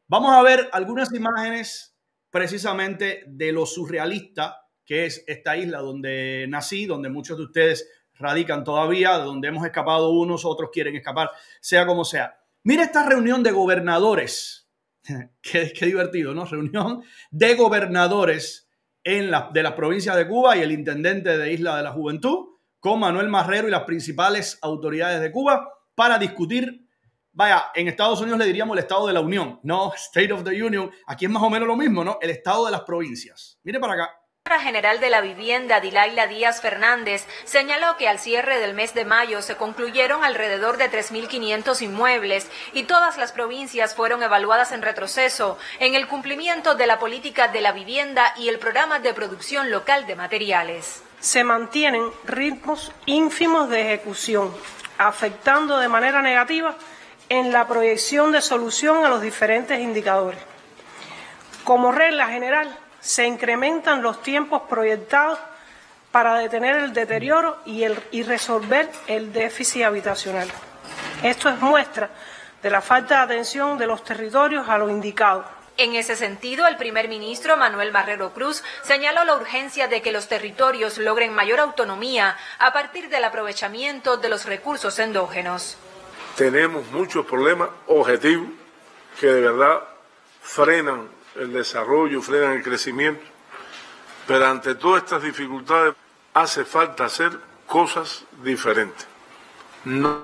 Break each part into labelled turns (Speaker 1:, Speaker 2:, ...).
Speaker 1: Vamos a ver algunas imágenes precisamente de lo surrealista que es esta isla donde nací, donde muchos de ustedes radican todavía, de donde hemos escapado unos, otros quieren escapar, sea como sea. Mira esta reunión de gobernadores. Qué divertido, ¿no? Reunión de gobernadores de las provincias de Cuba y el intendente de Isla de la Juventud con Manuel Marrero y las principales autoridades de Cuba para discutir. Vaya, en Estados Unidos le diríamos el Estado de la Unión, no State of the Union. Aquí es más o menos lo mismo, ¿no? El Estado de las provincias. Mire para acá.
Speaker 2: La secretaria general de la Vivienda, Dilaila Díaz Fernández, señaló que al cierre del mes de mayo se concluyeron alrededor de 3.500 inmuebles y todas las provincias fueron evaluadas en retroceso en el cumplimiento de la política de la vivienda y el programa de producción local de materiales.
Speaker 3: Se mantienen ritmos ínfimos de ejecución, afectando de manera negativa en la proyección de solución a los diferentes indicadores. Como regla general, se incrementan los tiempos proyectados para detener el deterioro y resolver el déficit habitacional. Esto es muestra de la falta de atención de los territorios a lo indicado.
Speaker 2: En ese sentido, el primer ministro Manuel Marrero Cruz señaló la urgencia de que los territorios logren mayor autonomía a partir del aprovechamiento de los recursos endógenos.
Speaker 4: Tenemos muchos problemas objetivos que de verdad frenan el desarrollo, frenan el crecimiento, pero ante todas estas dificultades hace falta hacer cosas diferentes. No.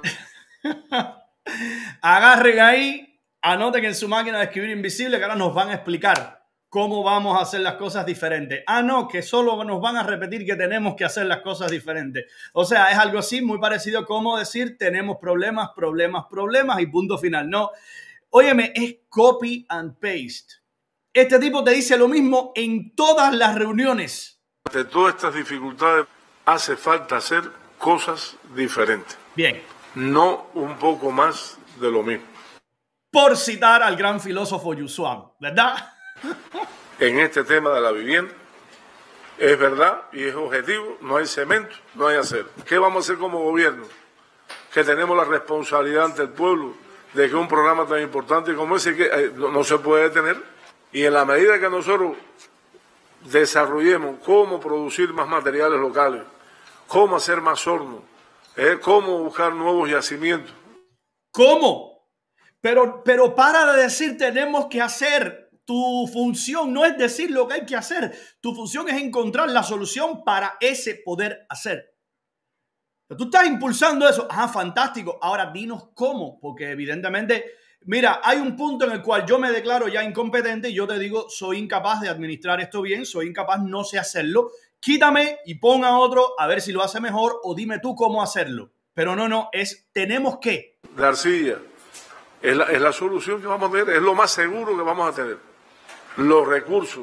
Speaker 1: Agarren ahí, anoten en su máquina de escribir invisible que ahora nos van a explicar cómo vamos a hacer las cosas diferentes. Ah, no, que solo nos van a repetir que tenemos que hacer las cosas diferentes. O sea, es algo así muy parecido como decir tenemos problemas y punto final. No, óyeme, es copy and paste. Este tipo te dice lo mismo en todas las reuniones.
Speaker 4: Ante todas estas dificultades hace falta hacer cosas diferentes.
Speaker 1: Bien.
Speaker 4: No un poco más de lo mismo.
Speaker 1: Por citar al gran filósofo Yusuan, ¿verdad?
Speaker 4: En este tema de la vivienda, es verdad y es objetivo, no hay cemento, no hay acero. ¿Qué vamos a hacer como gobierno? Que tenemos la responsabilidad ante el pueblo de que un programa tan importante como ese que no se puede detener. Y en la medida que nosotros desarrollemos cómo producir más materiales locales, cómo hacer más hornos, cómo buscar nuevos yacimientos.
Speaker 1: ¿Cómo? Pero para de decir tenemos que hacer. Tu función no es decir lo que hay que hacer. Tu función es encontrar la solución para ese poder hacer. Pero tú estás impulsando eso. Ah, fantástico. Ahora dinos cómo, porque evidentemente... Mira, hay un punto en el cual yo me declaro ya incompetente y yo te digo, soy incapaz de administrar esto bien, soy incapaz, no sé hacerlo. Quítame y pon a otro a ver si lo hace mejor o dime tú cómo hacerlo. Pero no, es tenemos que.
Speaker 4: La arcilla es la solución que vamos a tener, es lo más seguro que vamos a tener. Los recursos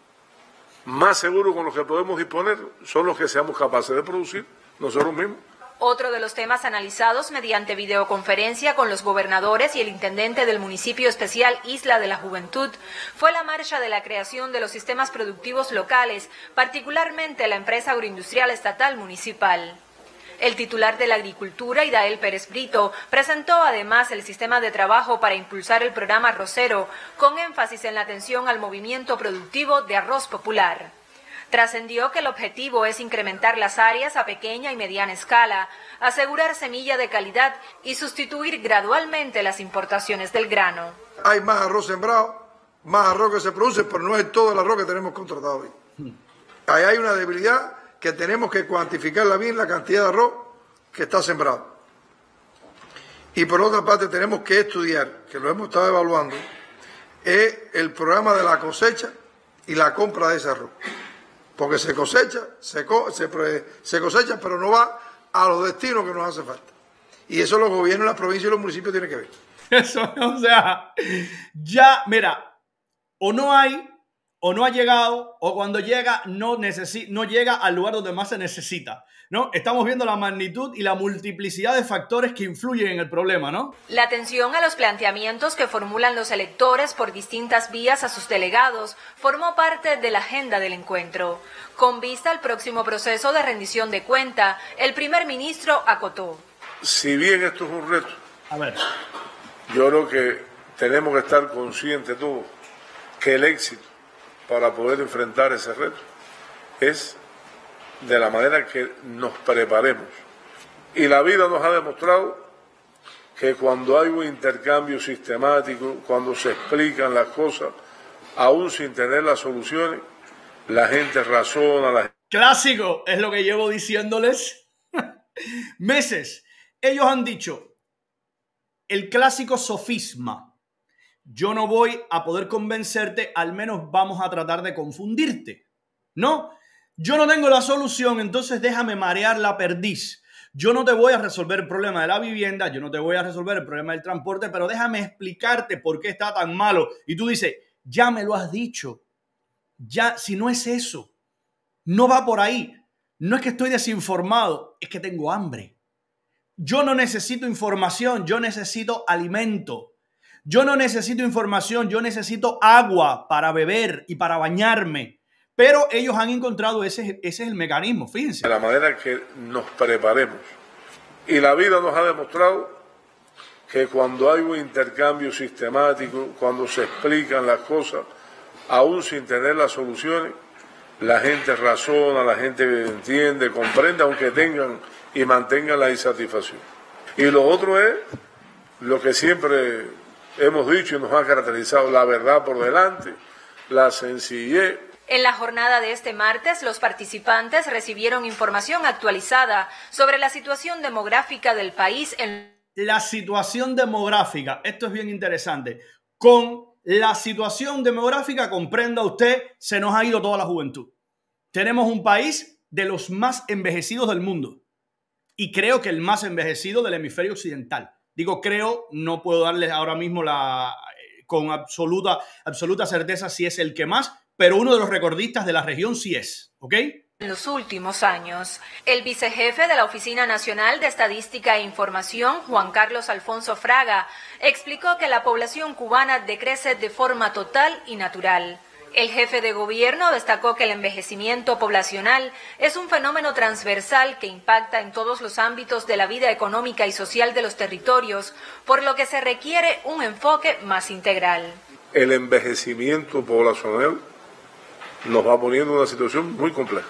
Speaker 4: más seguros con los que podemos disponer son los que seamos capaces de producir nosotros mismos.
Speaker 2: Otro de los temas analizados mediante videoconferencia con los gobernadores y el intendente del municipio especial Isla de la Juventud fue la marcha de la creación de los sistemas productivos locales, particularmente la empresa agroindustrial estatal municipal. El titular de la Agricultura, Idael Pérez Brito, presentó además el sistema de trabajo para impulsar el programa arrocero, con énfasis en la atención al movimiento productivo de arroz popular. Trascendió que el objetivo es incrementar las áreas a pequeña y mediana escala, asegurar semilla de calidad y sustituir gradualmente las importaciones del grano.
Speaker 5: Hay más arroz sembrado, más arroz que se produce, pero no es todo el arroz que tenemos contratado hoy. Ahí hay una debilidad que tenemos que cuantificarla bien, la cantidad de arroz que está sembrado. Y por otra parte tenemos que estudiar, que lo hemos estado evaluando, es el programa de la cosecha y la compra de ese arroz. Porque se cosecha, pero no va a los destinos que nos hace falta. Y eso los gobiernos, las provincias y los municipios tienen que ver.
Speaker 1: Eso, o sea, ya, mira, o no hay, o no ha llegado, o cuando llega no llega al lugar donde más se necesita, ¿no? Estamos viendo la magnitud y la multiplicidad de factores que influyen en el problema, ¿no?
Speaker 2: La atención a los planteamientos que formulan los electores por distintas vías a sus delegados formó parte de la agenda del encuentro. Con vista al próximo proceso de rendición de cuenta, el primer ministro acotó.
Speaker 4: Si bien esto es un reto,
Speaker 1: a ver,
Speaker 4: yo creo que tenemos que estar conscientes todos que el éxito para poder enfrentar ese reto es de la manera que nos preparemos. Y la vida nos ha demostrado que cuando hay un intercambio sistemático, cuando se explican las cosas, aún sin tener las soluciones, la gente razona.
Speaker 1: Clásico, es lo que llevo diciéndoles meses. Ellos han dicho el clásico sofisma: yo no voy a poder convencerte, al menos vamos a tratar de confundirte. No, yo no tengo la solución, entonces déjame marear la perdiz. Yo no te voy a resolver el problema de la vivienda, yo no te voy a resolver el problema del transporte, pero déjame explicarte por qué está tan malo. Y tú dices, ya me lo has dicho. Ya, si no es eso, no va por ahí. No es que estoy desinformado, es que tengo hambre. Yo no necesito información, yo necesito alimento. Yo no necesito información, yo necesito agua para beber y para bañarme. Pero ellos han encontrado ese es el mecanismo, fíjense.
Speaker 4: De la manera que nos preparemos. Y la vida nos ha demostrado que cuando hay un intercambio sistemático, cuando se explican las cosas, aún sin tener las soluciones, la gente razona, la gente entiende, comprende, aunque tengan y mantengan la insatisfacción. Y lo otro es lo que siempre hemos dicho y nos ha caracterizado: la verdad por delante, la sencillez.
Speaker 2: En la jornada de este martes, los participantes recibieron información actualizada sobre la situación demográfica del país.
Speaker 1: La situación demográfica, esto es bien interesante. Con la situación demográfica, comprenda usted, se nos ha ido toda la juventud. Tenemos un país de los más envejecidos del mundo y creo que el más envejecido del hemisferio occidental. Digo creo, no puedo darles ahora mismo con absoluta certeza si es el que más, pero uno de los recordistas de la región sí es, ¿ok?
Speaker 2: En los últimos años, el vicejefe de la Oficina Nacional de Estadística e Información, Juan Carlos Alfonso Fraga, explicó que la población cubana decrece de forma total y natural. El jefe de gobierno destacó que el envejecimiento poblacional es un fenómeno transversal que impacta en todos los ámbitos de la vida económica y social de los territorios, por lo que se requiere un enfoque más integral.
Speaker 4: El envejecimiento poblacional nos va poniendo en una situación muy compleja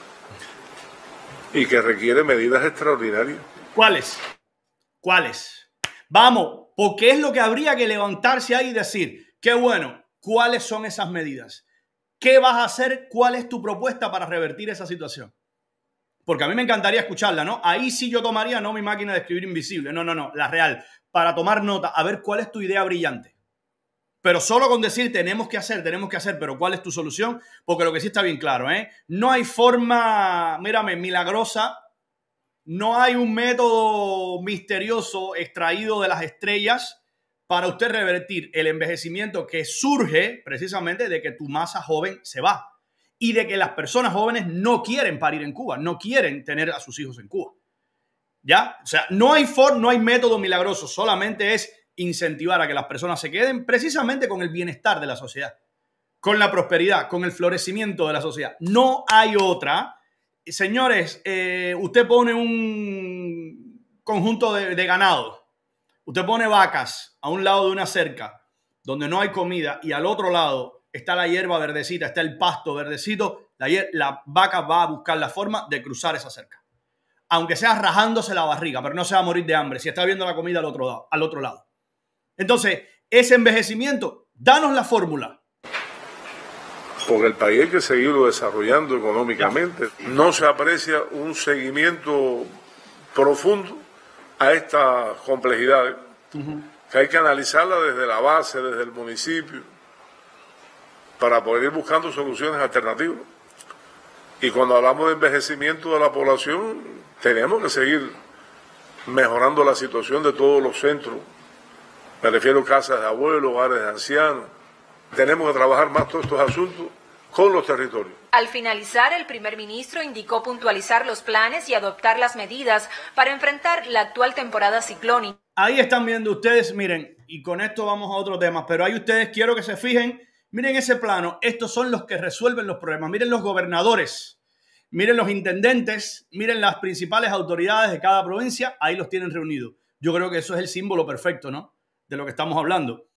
Speaker 4: y que requiere medidas extraordinarias.
Speaker 1: ¿Cuáles? ¿Cuáles? Vamos, porque es lo que habría que levantarse ahí y decir, qué bueno, ¿cuáles son esas medidas? ¿Qué vas a hacer? ¿Cuál es tu propuesta para revertir esa situación? Porque a mí me encantaría escucharla, ¿no? Ahí sí yo tomaría, no mi máquina de escribir invisible, no, la real, para tomar nota, a ver cuál es tu idea brillante. Pero solo con decir tenemos que hacer, pero ¿cuál es tu solución? Porque lo que sí está bien claro, no hay forma, mírame, milagrosa, no hay un método misterioso extraído de las estrellas para usted revertir el envejecimiento que surge precisamente de que tu masa joven se va y de que las personas jóvenes no quieren parir en Cuba, no quieren tener a sus hijos en Cuba. ¿Ya? O sea, no hay método milagroso, solamente es incentivar a que las personas se queden precisamente con el bienestar de la sociedad, con la prosperidad, con el florecimiento de la sociedad. No hay otra. Señores, usted pone un conjunto de ganado, usted pone vacas a un lado de una cerca donde no hay comida y al otro lado está la hierba verdecita, está el pasto verdecito, la vaca va a buscar la forma de cruzar esa cerca. Aunque sea rajándose la barriga, pero no se va a morir de hambre si está viendo la comida al otro lado. Entonces, ese envejecimiento, danos la fórmula.
Speaker 4: Porque el país hay que seguirlo desarrollando económicamente. No se aprecia un seguimiento profundo a estas complejidades, que hay que analizarla desde la base, desde el municipio, para poder ir buscando soluciones alternativas. Y cuando hablamos de envejecimiento de la población, tenemos que seguir mejorando la situación de todos los centros. Me refiero a casas de abuelos, hogares de ancianos. Tenemos que trabajar más todos estos asuntos con los territorios.
Speaker 2: Al finalizar, el primer ministro indicó puntualizar los planes y adoptar las medidas para enfrentar la actual temporada ciclónica.
Speaker 1: Ahí están viendo ustedes, miren, y con esto vamos a otro tema, pero ahí ustedes quiero que se fijen, miren ese plano, estos son los que resuelven los problemas, miren los gobernadores, miren los intendentes, miren las principales autoridades de cada provincia, ahí los tienen reunidos. Yo creo que eso es el símbolo perfecto, ¿no?, de lo que estamos hablando.